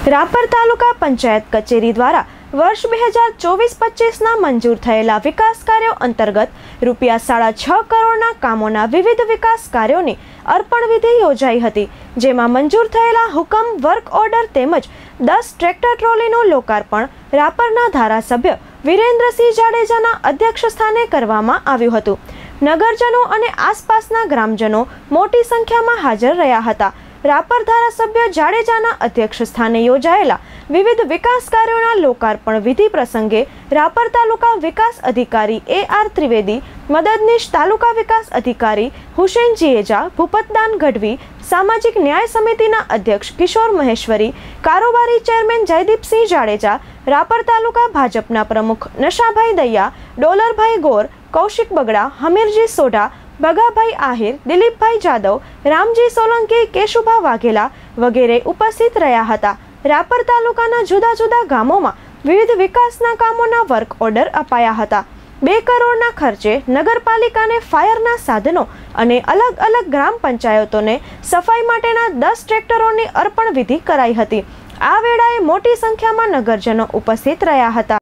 રાપર તાલુકા પંચાયત કચેરી દ્વારા વર્ષ 2024-25ના મંજૂર થયેલા વિકાસ કાર્યો અંતર્ગત ₹6.5 કરોડના કામોના વિવિધ વિકાસ કાર્યોની અર્પણ વિધિ યોજાઈ હતી, જેમાં મંજૂર થયેલા હુકમ વર્ક ઓર્ડર તેમજ 10 ટ્રેક્ટર ટ્રોલીનું લોકાર્પણ રાપરના ધારાસભ્ય વિરેન્દ્રસિંહ જાડેજાના અધ્યક્ષસ્થાને કરવામાં આવ્યું હતું। નગરજનો અને આસપાસના ગ્રામજનો મોટી સંખ્યામાં હાજર રહ્યા હતા। રાપર ધારાસભ્ય જાડેજાના અધ્યક્ષસ્થાને યોજાયેલા વિવિધ વિકાસ કાર્યોના લોકાર્પણ વિધિ પ્રસંગે રાપર તાલુકા વિકાસ અધિકારી AR ત્રિવેદી, મદદનીશ તાલુકા વિકાસ અધિકારી હુસેન જીએજા, ભૂપતદાન ગઢવી, સામાજિક ન્યાય સમિતિના અધ્યક્ષ કિશોર મહેશ્વરી, કારોબારી ચેરમેન જયદીપસિંહ જાડેજા, રાપર તાલુકા ભાજપના પ્રમુખ નશાભાઈ દૈયા, ડોલરભાઈ ગોર, કૌશિક બગડા, હમીરજી સોઢા, ભગાભાઈ આહિર, દિલીપભાઈ જાદવ, રામજી સોલંકી, કેશુભા વાઘેલા વગેરે ઉપસ્થિત રહ્યા હતા। રાપર તાલુકાના જુદા જુદા ગામોમાં વિવિધ વિકાસના કામોના વર્ક ઓર્ડર અપાયા હતા। 2 કરોડના ખર્ચે નગરપાલિકાને ફાયરના સાધનો અને અલગ અલગ ગ્રામ પંચાયતોને સફાઈ માટેના 10 ટ્રેક્ટરોની અર્પણ વિધિ કરાઈ હતી। આ વેળાએ મોટી સંખ્યામાં નગરજનો ઉપસ્થિત રહ્યા હતા।